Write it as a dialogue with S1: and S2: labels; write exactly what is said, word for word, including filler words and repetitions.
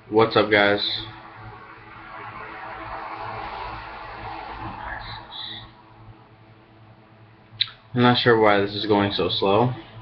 S1: What's up, guys? I'm not sure why this is going so slow.